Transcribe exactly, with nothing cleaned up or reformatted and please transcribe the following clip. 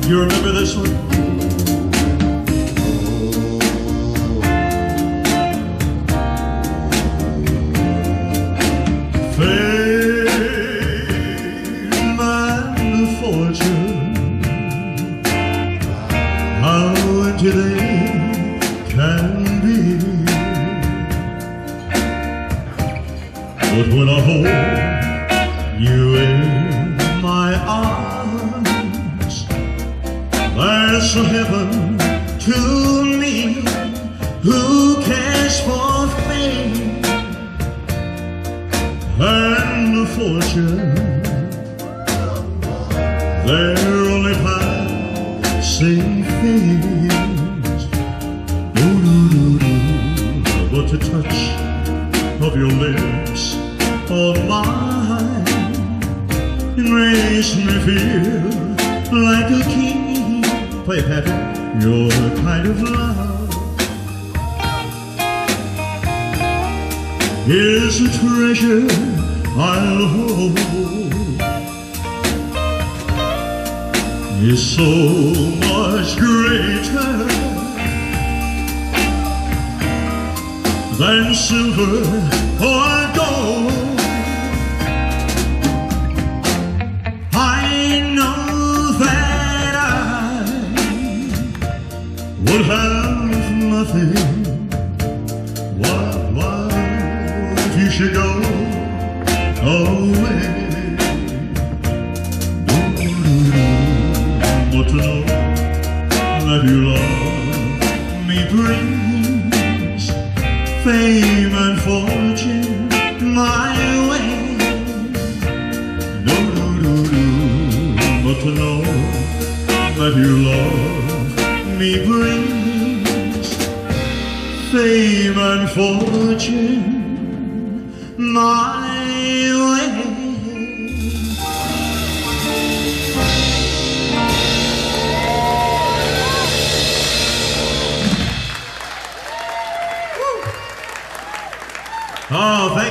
You remember this one? Fame and fortune, how empty they can be. But when I hold you in my arms, there's a heaven to me. Who cares for fame and fortune? They're only passing things. Ooh, but the touch of your lips on mine makes me feel like a king. Play it, Patrick. Your kind of love is a treasure I'll hold. It's so much greater than silver or gold. I know that I would have nothing. What, what if you should go away? But to know that you love me brings fame and fortune my way. No, no, no, no. But to know that you love me brings fame and fortune my way. Oh, thank